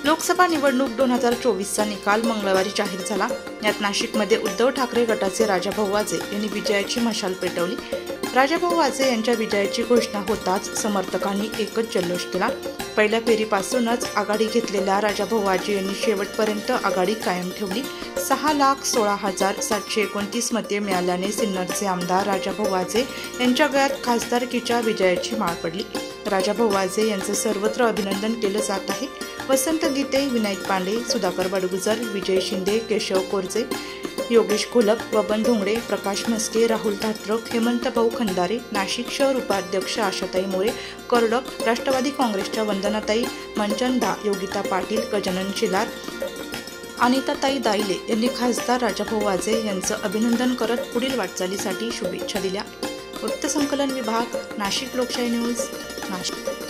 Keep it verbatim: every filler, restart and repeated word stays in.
लोकसभा निवडणूक दोन हजार चोवीसचा निकाल मंगळवारी जाहीर झाला। यात नाशिकमध्ये उद्धव ठाकरे गटाचे राजाभाऊ वाजे यांनी विजयाची मशाल पेटवली। राजाभाऊ वाजे यांच्या विजयाची घोषणा होताच समर्थकांनी एकच जल्लोष केला। पहिल्या फेरीपासूनच आघाडी घेतलेल्या राजाभाऊ वाजे यांनी शेवटपर्यंत आघाडी कायम ठेवली। सहा लाख सोळा हजार सातशे एकोणतीस मते मिळाल्याने सिन्नरचे आमदार राजाभाऊ वाजे यांच्या गळ्यात खासदारकीच्या विजयाची माळ पडली। राजाभाऊ वाजे यांचे सर्वत्र अभिनंदन केले जात आहे। वसंत गीते, विनायक पांडे, सुधाकर बडगुजर, विजय शिंदे, केशव कोरजे, योगेश घोलप, बबन ढोंगडे, प्रकाश म्हस्के, राहुल धात्रक, हेमंत भाऊ खंदारे, नाशिक शहर उपाध्यक्ष आशाताई मोरे, कर्डक, राष्ट्रवादी काँग्रेसच्या वंदनाताई मंचंदा, योगिता पाटील, गजानन शिलार, अनिताताई दाईले यांनी खासदार राजाभाऊ वाजे यांचं अभिनंदन करत पुढील वाटचालीसाठी शुभेच्छा दिल्या। वृत्तसंकलन विभाग, नाशिक लोकशाही न्यूज, नाशिक।